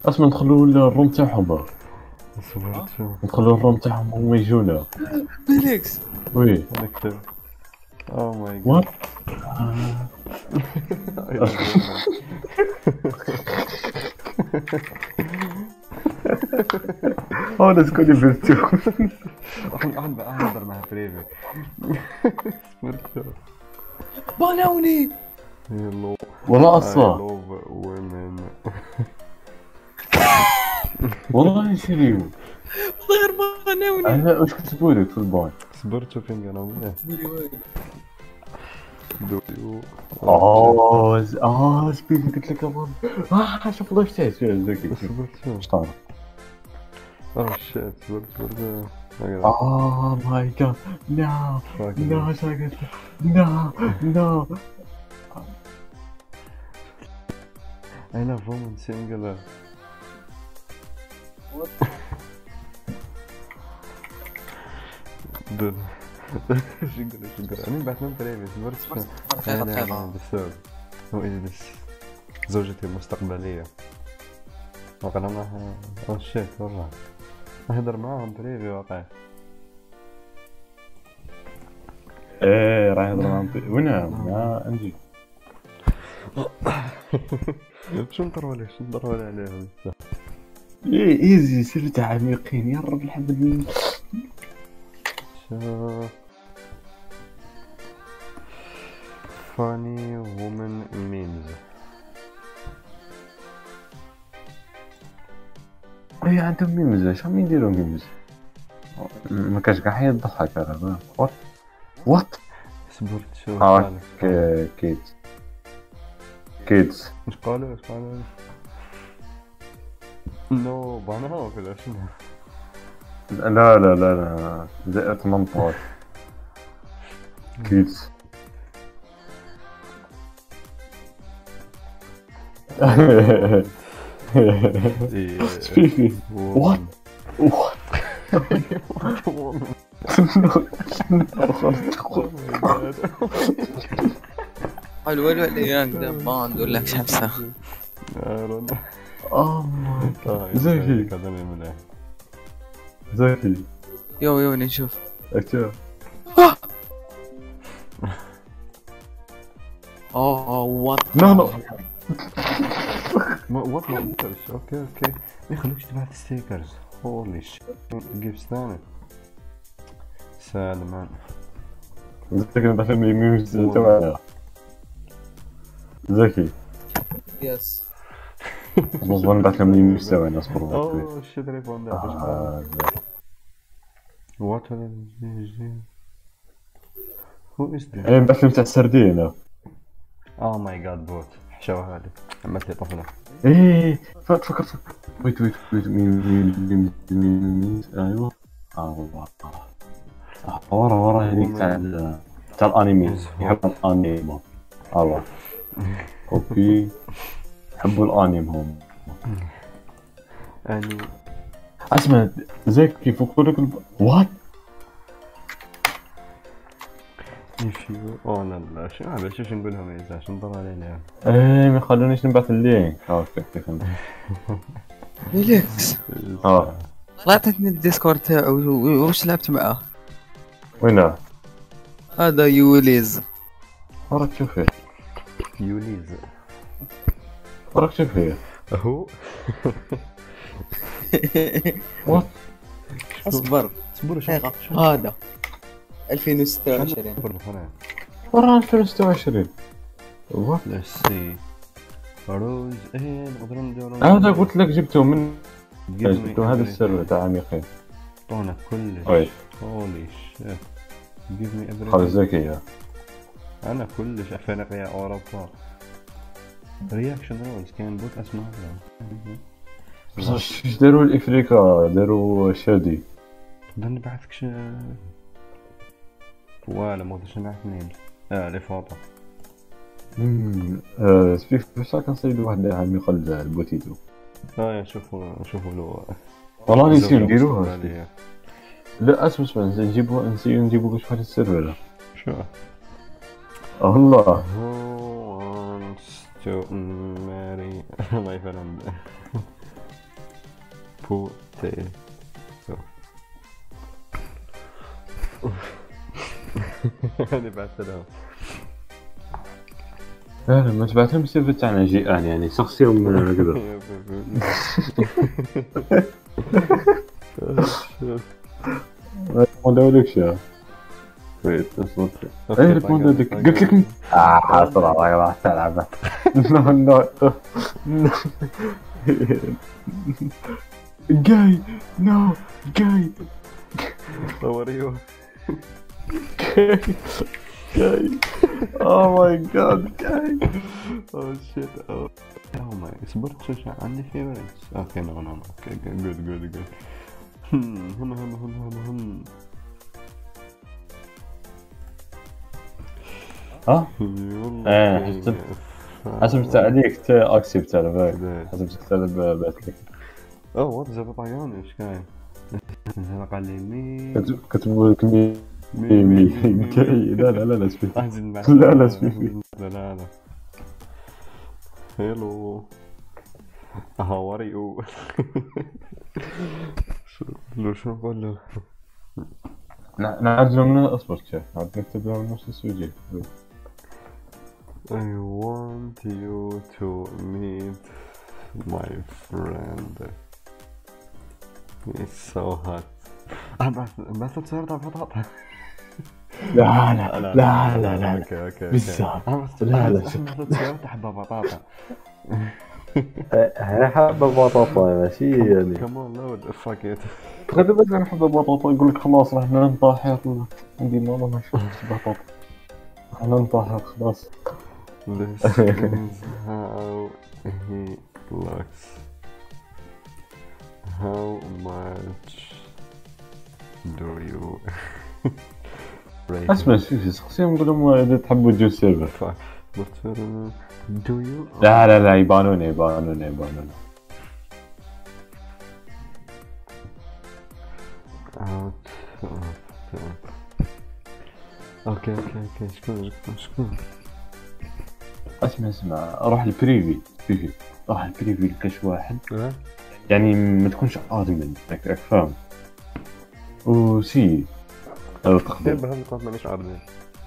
اصلا ندخلوا الروم تاعهم بقى. صبرت شو ندخلوا الروم تاعهم هما يجونا. فيليكس وي نكتب. اوه ماي وات. جاد. I love women. هذا سكوني بيرتو. احنا بقى احضر مع بريفي. صبرت شو بانوني. يلا. والله I اصلا love women. والله سيريو. غير بانوني. انا واش كتبوا لك في الباي؟ صبرت شو فين انا وياه دوريو. سبيدي قلت لك امان. شوف الله يفتح زكي. صبرت شو شطار. اوه شيت صبرت ماي جاد. نو نو ساكت. نو نو. I love women singular. دول شنقول أنا بعت من بريفي صبرت شو أنا بالثور هو إجلس زوجتي المستقبلية وقال معها أوه شيت والله أهدر معاهم بريفي واقع. ايه راح يضرب عن وين ما عندي. شو نطرولي عليهم ايه ايزي سرت عميقين يا رب الحمد. شو funny woman memes. ايه عندهم ميمز. شو يديروا ميمز؟ ما كاش كاع حد يضحك على وات. صبرت شو كيدز. مش قالوا نو بانها ولا شنو؟ لا لا لا لا زي 18 كيدز. سبيفي وات وات. حلو الايام ده باند ولا خمسة. زكي زكي يو نشوف. اكتب. وات. لا وات ما قدرش. اوكي ما يخلوكش تبعت ستيكرز. هولي شيت جيب ثاني سالمان. زكي نبعث لي ميمز تبعنا. زكي يس. مظبوط نبعث لهم ميمز تبعنا. اصبر اوه شيت ريبون ده وات هو از ذا. ايه نبعث لهم تاع السردينة. اوه ماي جاد بوت حشوها هذه عملت لي طفله. ايه فكر ويت مين ايوه. والله ورا هذيك تاع الانمي. يحب الانمي. الله اوكي يحبوا الانمي هم. يعني اسمع زيك كيف يقول لك وات. يفيو اوه لا شو هذا شو نقول لهم اذا شو نضر علينا. ايه ما يخلونيش نبعث اللينك. كيف فيليكس لا تعطيني الديسكورد تاعو وش لعبت معاه؟ وينه؟ هذا يوليز. وراك شوف فيه. يوليز وراك شوف فيه. اهو. وات. اصبر دقيقة. هذا 2026. ورا 2026. وات. ليتس سي روز ايه نقدر نديرو. هذا قلت لك جبته من هذا السيرفر تاع عميقين. طونا كلش. هولي شيت جيف مي everything. خالد زكي انا كلش افريقيا اوروبا. رياكشن رولز كان بوت اسمه بس ايش داروا الافريقيا؟ داروا شادي. بدنا نبعثك ولا ما ادري نبعث منين. لفوطة. سبيف بس كنصيد واحد عميق البوتيتو. شوفوا له والله نسيو نديروها. لا اسمع نسيو نجيبو واحد السيرفر. شو الله who wants to marry my friend. بوتيتو. أنا بعثت لهم. لا ما تبعتهم السيرفر تاعنا جيئان يعني شخصيهم هكذا. ريبوندو لك شا ويت اصبر ايه ريبوندو لك قلت لك حاصل على راح تلعب. نو نو جاي نو جاي How are you? جاي oh my god جاي Oh shit. Oh my. صبرت شو عندي فيوريتس. اوكي نو نو اوكي جود. هم ها ايه حسبت عليك اكسبت على بالك حسبتك تلعب باتلك. اوه وات ذا بابايون ايش كاين؟ هذا قال لي مي كتبوا لك مي جاي لا سبيك لا سبيك لا هيلو هاو ار يو. شو نقول له؟ نعدلوا من اصبر شوف نعد نكتب لهم نفس السوجي. I want you to meet my friend. It's so hot. بس تصير بطاطا. لا اوكي بالزبط لا تصير تحب بطاطا. هي حبة بطاطا ماشي يعني كمان لود فاك ات. غدا بدل نحب بطاطا يقول لك خلاص راح ننطحر عندي ماما ما شفتش بطاطا راح ننطحر خلاص. This is how he looks. How much do you rate اسمع شوف شخصيا نقول لهم اذا تحبوا تجوا السيرفر. But do you لا يبانون out اوكي شكون اسمع روح البريفي روح البريفي لكاش واحد يعني ما تكونش ادمن راك فاهم وسي هذا تقدر بهم نقول مانيش عارفين.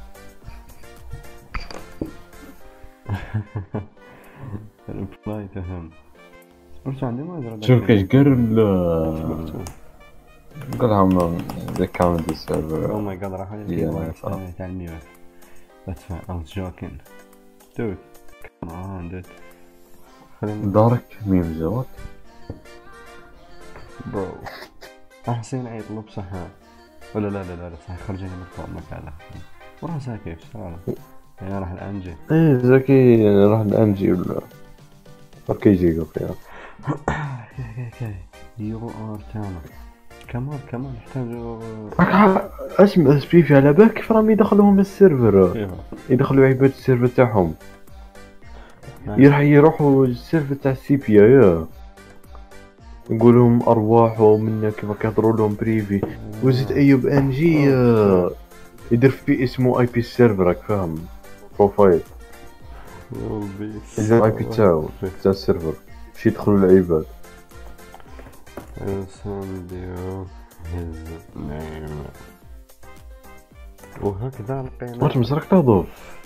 البلاي تهم صبرت عندي ما يدري شوف كاش قرل قول لهم الاكونت او السيرفر. ماي جاد راح عليك تاع الميوت. That's fine. I was joking. Dude, come on, dude. خلينا دارك ميم زوت برو. حسين عيط له بصح ولا لا صح خرجني من الطاولة مكانها. وراح ساكي ايش صار؟ يعني راح الانجي. ايه زكي راح الانجي ولا اوكي جيجو فيها. اوكي يو ار تاما. كمان يحتاجوا اسمع اسبيفي على بالك كيف راهم يدخلوهم السيرفر يدخلوا عباد السيرفر تاعهم يروحوا السيرفر تاع السي بي اي نقول لهم ارواح ومنا كيف كيهضروا لهم بريفي وزيد ايوب ان جي يدير في اسمه اي بي السيرفر راك فاهم بروفايل يدير اي بي تاعو تاع السيرفر باش يدخلوا العباد. send you his name وهكذا لقينا. واش مزرك تهضر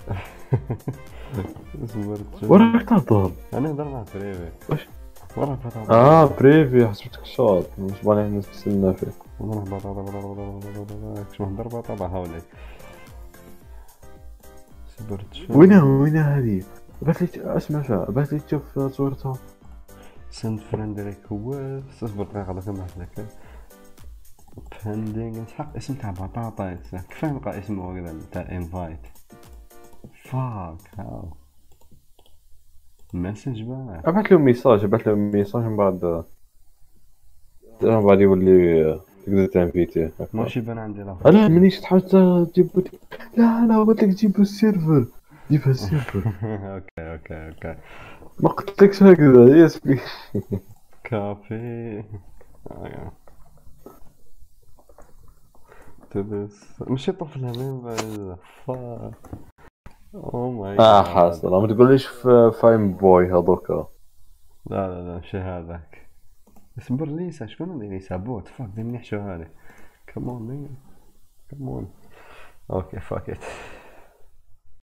صبرت وراك تهضر انا نهضر مع بريفي واش وراه بطاطا بريفي حسبتك شاط مش بالي نستنى فيك وراه بطاطا كش نهضر بطاطا هاولي صبرت وينها هذه بس اسمع بس تشوف صورتها send friend request. اصبر دقيقة باش نبعث لك pending نسحق اسم تاع بطاطا كيف نلقى اسمه هكذا تاع invite fuck how مسج بقى ابعث لهم ميساج من بعد يولي تقدر تنفيتيه ماشي يبان عندي لا لا مانيش تحاول تجيب لا قلت لك جيب السيرفر جيبها السيرفر. اوكي ما قلتلكش هكذا يسبي كافي تبس ماشي طفلها مين بعد فا او ماي حاصل ما تقوليش فايم بوي هذوك لا ماشي هذاك اصبر ليسا، شكون هادي ليسا بوت؟ فاك دير نحشو هادي. كمون اوكي فاك ات.